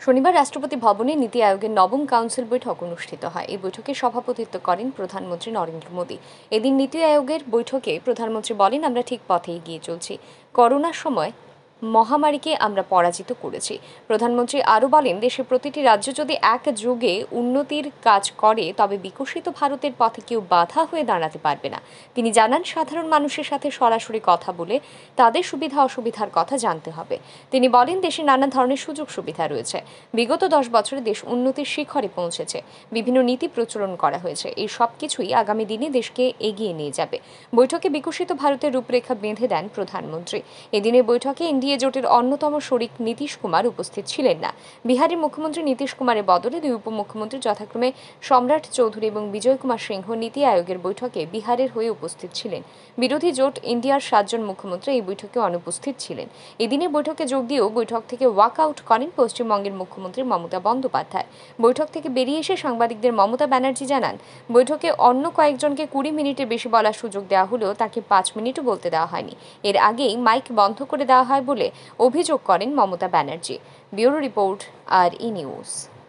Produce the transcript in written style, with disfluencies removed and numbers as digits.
শনিবার রাষ্ট্রপতি ভবনে নীতি আয়োগের নবম কাউন্সিল বৈঠক অনুষ্ঠিত হয়। এই বৈঠকে সভাপতিত্ব করেন প্রধানমন্ত্রী নরেন্দ্র মোদী। এদিন নীতি আয়োগের বৈঠকে প্রধানমন্ত্রী বলেন, আমরা ঠিক পথে এগিয়ে চলছি। করোনার সময় মহামারীকে আমরা পরাজিত করেছি। প্রধানমন্ত্রী আরও বলেন, দেশের প্রতিটি রাজ্য যদি একযোগে উন্নতির কাজ করে তবে বিকশিত ভারতের পথে কেউ বাধা হয়ে দাঁড়াতে পারবে না। তিনি জানান, সাধারণ মানুষের সাথে সরাসরি কথা বলে তাদের সুবিধা অসুবিধার কথা জানতে হবে। তিনি বলেন, দেশে নানা ধরনের সুযোগ সুবিধা রয়েছে। বিগত 10 বছরে দেশ উন্নতির শিখরে পৌঁছেছে। বিভিন্ন নীতি প্রচলন করা হয়েছে। এই সব কিছুই আগামী দিনে দেশকে এগিয়ে নিয়ে যাবে। বৈঠকে বিকশিত ভারতের রূপরেখা বেঁধে দেন প্রধানমন্ত্রী। এদিনের বৈঠকে এনডিএ জোটের অন্যতম শরিক নীতিশ কুমার উপস্থিত ছিলেন না। বিহারের মুখ্যমন্ত্রী নীতিশ কুমারের বদলে দুই উপমুখ্যমন্ত্রী যথাক্রমে সম্রাট চৌধুরী এবং বিজয় কুমার সিংহ নীতি আয়োগের বৈঠকে বিহারের হয়ে উপস্থিত ছিলেন। বিরোধী জোট ইন্ডিয়ার 7 জন মুখ্যমন্ত্রী এই বৈঠকে অনুপস্থিত ছিলেন। এদিনের বৈঠকে যোগ দিয়েও বৈঠক থেকে ওয়াক আউট করেন পশ্চিমবঙ্গের মুখ্যমন্ত্রী মমতা বন্দ্যোপাধ্যায়। বৈঠক থেকে বেরিয়ে এসে সাংবাদিকদের মমতা ব্যানার্জি জানান, বৈঠকে অন্য কয়েকজনকে 20 মিনিটের বেশি বলার সুযোগ দেওয়া হলেও তাকে 5 মিনিটও বলতে দেওয়া হয়নি। এর আগেই মাইক বন্ধ করে দেওয়া হয় বলে অভিযোগ করেন Mamata Banerjee. Bureau report, R E news.